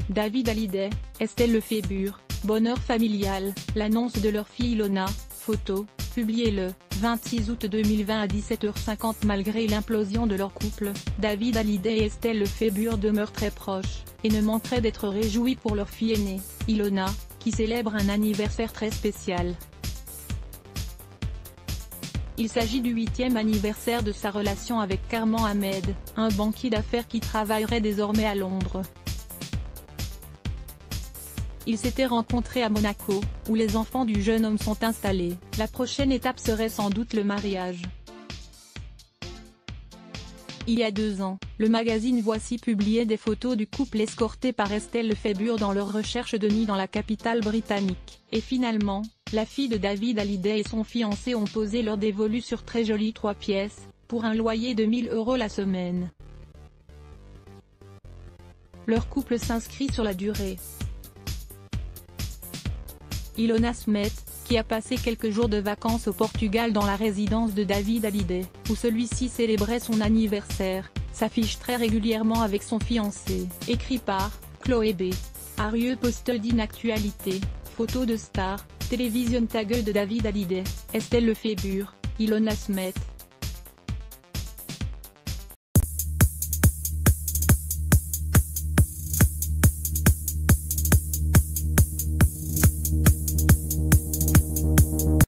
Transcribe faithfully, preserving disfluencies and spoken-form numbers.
David Hallyday, Estelle Lefébure, bonheur familial, l'annonce de leur fille Ilona, photo, publiée le vingt-six août deux mille vingt à dix-sept heures cinquante. Malgré l'implosion de leur couple, David Hallyday et Estelle Lefébure demeurent très proches, et ne manqueraient d'être réjouis pour leur fille aînée, Ilona, qui célèbre un anniversaire très spécial. Il s'agit du huitième anniversaire de sa relation avec Karman Ahmed, un banquier d'affaires qui travaillerait désormais à Londres. Ils s'étaient rencontrés à Monaco, où les enfants du jeune homme sont installés. La prochaine étape serait sans doute le mariage. Il y a deux ans, le magazine Voici publiait des photos du couple escorté par Estelle Lefébure dans leur recherche de nuit dans la capitale britannique. Et finalement, la fille de David Hallyday et son fiancé ont posé leur dévolu sur très jolies trois pièces, pour un loyer de mille euros la semaine. Leur couple s'inscrit sur la durée. Ilona Smith, qui a passé quelques jours de vacances au Portugal dans la résidence de David Hallyday, où celui-ci célébrait son anniversaire, s'affiche très régulièrement avec son fiancé. Écrit par Chloé B. Arieux poste d'inactualité, photos de stars, télévision tag de David Hallyday, Estelle Lefébure, Ilona Smith.